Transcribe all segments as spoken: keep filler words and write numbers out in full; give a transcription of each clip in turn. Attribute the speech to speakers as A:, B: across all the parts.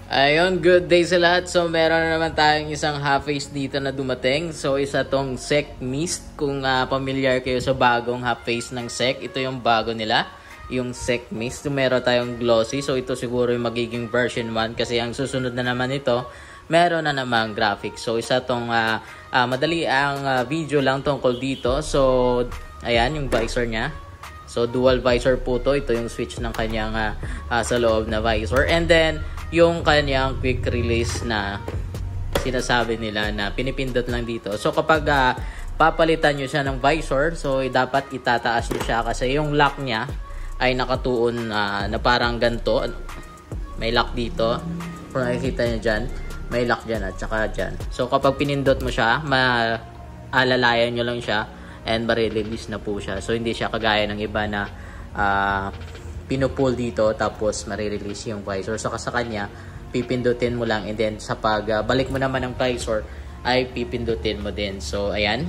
A: Ayun, good day sa lahat. So, meron na naman tayong isang half-face dito na dumating. So, isa tong Sec Mist. Kung uh, familiar kayo sa bagong half-face ng Sec, ito yung bago nila, yung Sec Mist. So, meron tayong glossy. So, ito siguro yung magiging version one kasi ang susunod na naman ito, meron na namang graphics. So, isa tong uh, uh, madali ang uh, video lang tungkol dito. So, ayan, yung visor niya. So, dual visor po to. Ito yung switch ng kanyang uh, uh, sa loob na visor. And then, yung kanyang quick release na sinasabi nila na pinipindot lang dito. So kapag uh, papalitan nyo siya ng visor, so eh, dapat itataas nyo siya kasi yung lock niya ay nakatuon uh, na parang ganito. May lock dito. Kung nakikita nyo dyan, may lock dyan at saka dyan. So kapag pinindot mo siya, maalalayan nyo lang siya and marirelease na po siya. So hindi siya kagaya ng iba na uh, pinupull dito tapos marirelease yung visor. So sa kanya pipindutin mo lang and then sa pag uh, balik mo naman ng visor ay pipindutin mo din. So ayan,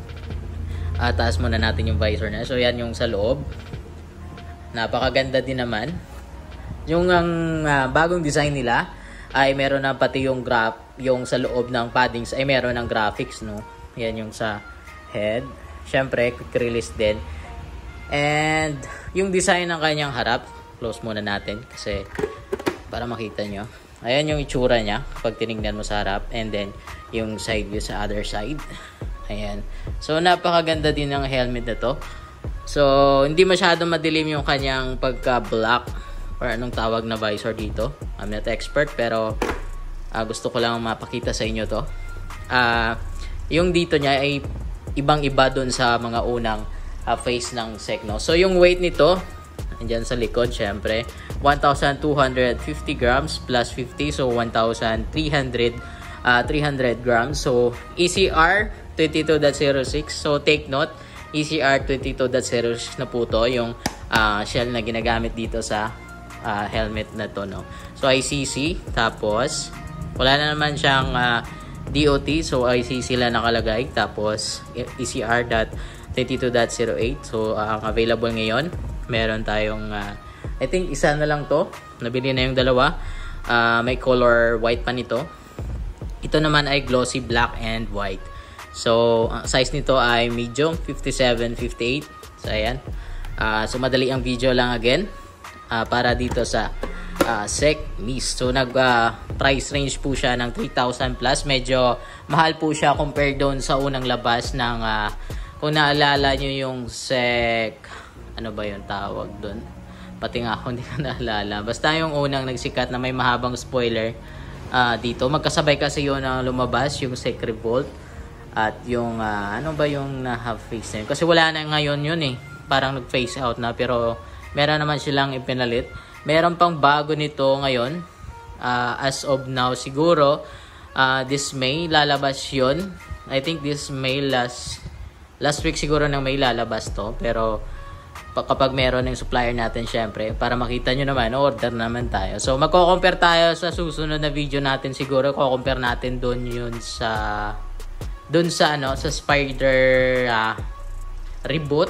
A: uh, taas muna natin yung visor na. So ayan yung sa loob, napakaganda din naman. Yung ang uh, bagong design nila ay meron na pati yung graph, yung sa loob ng paddings ay meron ng graphics, no. Ayan yung sa head, syempre quick release din. And yung design ng kanyang harap, close muna natin kasi para makita nyo. Ayan yung itsura niya pag tinignan mo sa harap. And then yung side view sa other side. Ayan. So napakaganda din ng helmet na to. So hindi masyado madilim yung kanyang pagka-black or anong tawag na visor dito. I'm not expert pero uh, gusto ko lang mapakita sa inyo to. Uh, yung dito niya ay ibang-iba dun sa mga unang Uh, face ng Sec, no? So yung weight nito andyan sa likod, syempre one thousand two hundred fifty grams plus fifty, so one thousand three hundred grams. So E C R twenty-two point zero six, so take note, E C R twenty-two point zero six na po to yung uh, shell na ginagamit dito sa uh, helmet na to, no? So I C C, tapos wala na naman siyang uh, D O T, so I C C lang nakalagay, tapos E C R twenty-two point zero eight. So uh, ang available ngayon, meron tayong uh, I think isa na lang to, nabili na yung dalawa. Uh, may color white pa nito. Ito naman ay glossy black and white. So ang size nito ay medium, fifty-seven fifty-eight. So ayan, uh, so madali ang video lang again, uh, para dito sa uh, Sec Mist. So nag uh, price range po siya ng three thousand plus. Medyo mahal po siya compared doon sa unang labas ng uh, kung naalala nyo yung Sec, ano ba yung tawag doon? Pati nga ako hindi ko naalala. Basta yung unang nagsikat na may mahabang spoiler uh, dito. Magkasabay kasi yun ang lumabas, yung Sec Revolt. At yung, uh, ano ba yung na half face na yun? Kasi wala na ngayon yun eh. Parang nag-face out na. Pero meron naman silang ipinalit. Meron pang bago nito ngayon. Uh, as of now siguro, uh, this May lalabas yun. I think this May last... Last week siguro nang may lalabas to. Pero kapag meron ng supplier natin, syempre, para makita nyo naman, order naman tayo. So magko-compare tayo sa susunod na video natin siguro. Ko-compare natin doon yun sa doon sa ano, sa Spider uh, Reboot.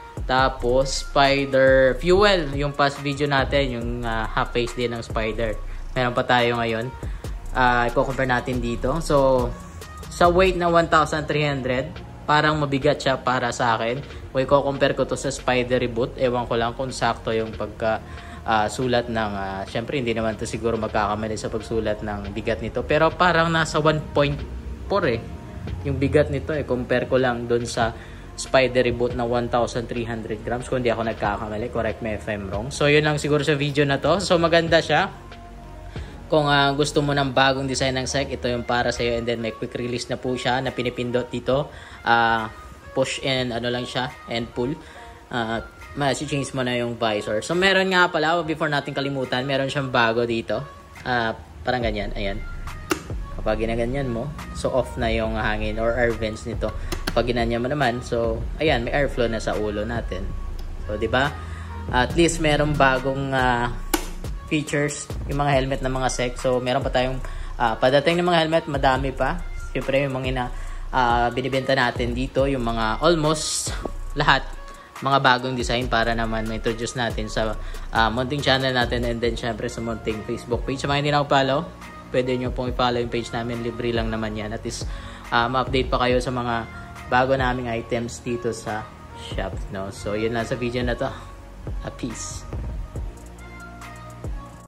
A: Tapos Spider Fuel, yung past video natin, yung uh, half face din ng Spider. Meron pa tayo ngayon. Uh, i-compare natin dito. So sa weight na one thousand three hundred, parang mabigat siya para sa akin. Kung i-compare ko to sa Spider Reboot, ewan ko lang kung sakto yung pagka uh, sulat ng uh, syempre hindi naman to siguro magkakamali sa pagsulat ng bigat nito, pero parang nasa one point four eh yung bigat nito eh. Compare ko lang doon sa Spider Reboot na one thousand three hundred grams, kung hindi ako nagkakamali, correct me if I'm wrong. So yun lang siguro sa video na to. So maganda siya. Kung uh, gusto mo ng bagong design ng Sec, ito yung para sa iyo. And then may quick release na po siya na pinipindot dito. Uh, push and ano lang siya, and pull. Uh, ma-change mo na yung visor. So meron nga pala, before natin kalimutan, meron siyang bago dito. Uh, parang ganyan, ayan. Kapag ginaganyan mo, so off na yung hangin or air vents nito. Kapag ginanyan mo naman, so ayan, may airflow na sa ulo natin. So 'di ba? At least merong bagong uh, features yung mga helmet ng mga Sec. So meron pa tayong uh, padating ng mga helmet, madami pa. Siyempre yung mga ina, uh, binibenta natin dito, yung mga almost lahat mga bagong design para naman ma-introduce natin sa uh, munting channel natin, and then syempre sa munting Facebook page. Sa mga hindi na ako follow, pwede nyo pong i-follow yung page namin, libre lang naman yan. At least uh, ma-update pa kayo sa mga bago naming items dito sa shop, no? So yun lang sa video na to. Uh, peace.